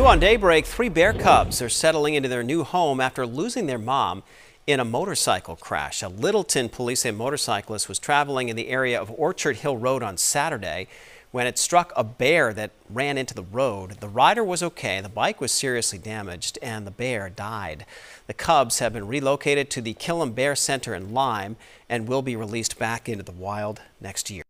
on Daybreak, 3 bear cubs are settling into their new home after losing their mom in a motorcycle crash. A Littleton police and motorcyclist was traveling in the area of Orchard Hill Road on Saturday when it struck a bear that ran into the road. The rider was okay, the bike was seriously damaged, and the bear died. The cubs have been relocated to the Kilham Bear Center in Lyme and will be released back into the wild next year.